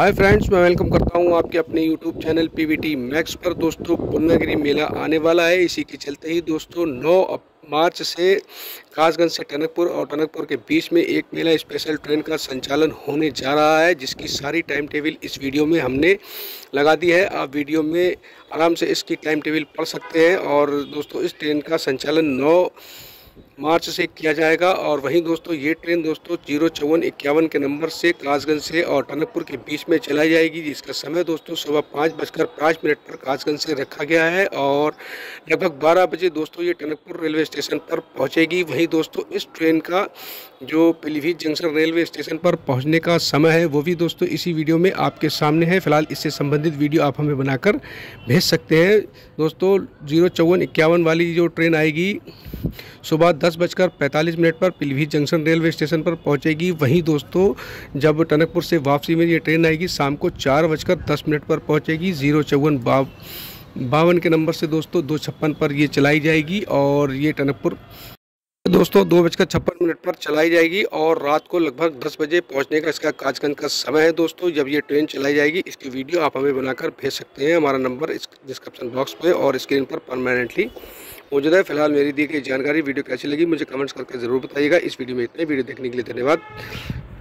Hi friends, मैं welcome करता हूं आपके अपने यूट्यूब चैनल पीवीटी मैक्स पर। दोस्तों, पूर्णागिरि मेला आने वाला है। इसी के चलते ही दोस्तों 9 मार्च से कासगंज से टनकपुर और टनकपुर के बीच में एक मेला स्पेशल ट्रेन का संचालन होने जा रहा है, जिसकी सारी टाइम टेबल इस वीडियो में हमने लगा दी है। आप वीडियो में आराम से इसकी टाइम टेबल पढ़ सकते हैं। और दोस्तों, इस ट्रेन का संचालन 9 मार्च से किया जाएगा। और वहीं दोस्तों, ये ट्रेन दोस्तों 05451 के नंबर से कासगंज से और टनकपुर के बीच में चलाई जाएगी, जिसका समय दोस्तों सुबह 5:05 पर कासगंज से रखा गया है और लगभग 12 बजे दोस्तों ये टनकपुर रेलवे स्टेशन पर पहुंचेगी। वहीं दोस्तों, इस ट्रेन का जो पीलीभीत जंक्शन रेलवे स्टेशन पर पहुंचने का समय है वो भी दोस्तों इसी वीडियो में आपके सामने है। फिलहाल इससे संबंधित वीडियो आप हमें बनाकर भेज सकते हैं। दोस्तों, 05451 वाली जो ट्रेन आएगी सुबह 10:45 पर पीलीभीत जंक्शन रेलवे स्टेशन पर पहुंचेगी। वहीं दोस्तों, जब टनकपुर से वापसी में ये ट्रेन आएगी शाम को 4:10 पर पहुंचेगी। 05452 के नंबर से दोस्तों 256 पर ये चलाई जाएगी और ये टनकपुर दोस्तों 2:56 पर चलाई जाएगी और रात को लगभग 10 बजे पहुंचने का इसका कासगंज का समय है। दोस्तों, जब ये ट्रेन चलाई जाएगी इसकी वीडियो आप हमें बनाकर भेज सकते हैं। हमारा नंबर इस डिस्क्रिप्शन बॉक्स पे और स्क्रीन पर परमानेंटली मौजूद है। फिलहाल मेरी दी गई जानकारी वीडियो कैसी लगी मुझे कमेंट्स करके ज़रूर बताइएगा। इस वीडियो में इतना ही। वीडियो देखने के लिए धन्यवाद।